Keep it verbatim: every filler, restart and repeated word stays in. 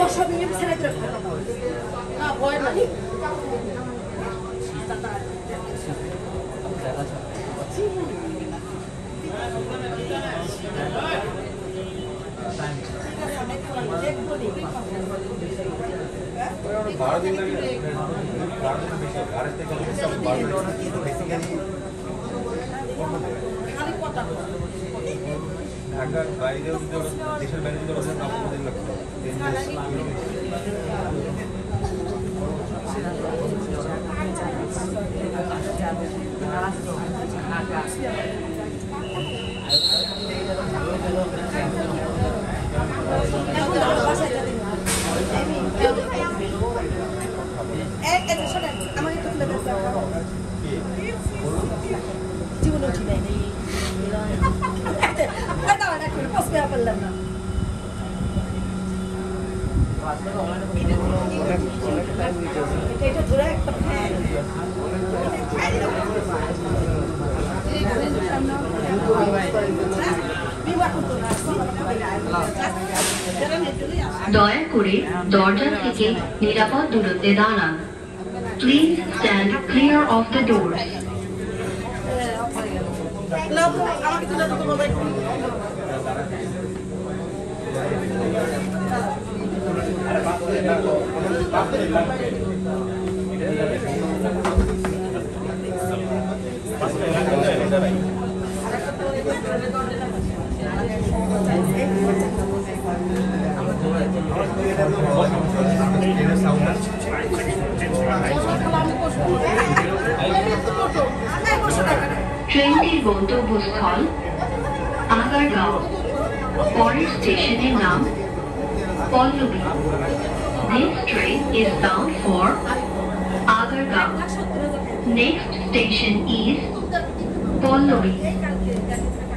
ঢাকার বাইরেও দেশের বাইরে যদি ওরা নাম দিন লাগতো জীবন উঠি নাই এটা ধরে একটা ফ্যান দয়া করে দরজা থেকে নিরাপদ দূরত্বে দাঁড়ান। Please stand clear of the doors. ট্রেনটির গন্তব্যস্থল আগারগাঁও। পরের স্টেশনের নাম Pallavi. This train is bound for Agargaon. Next station is Pallavi.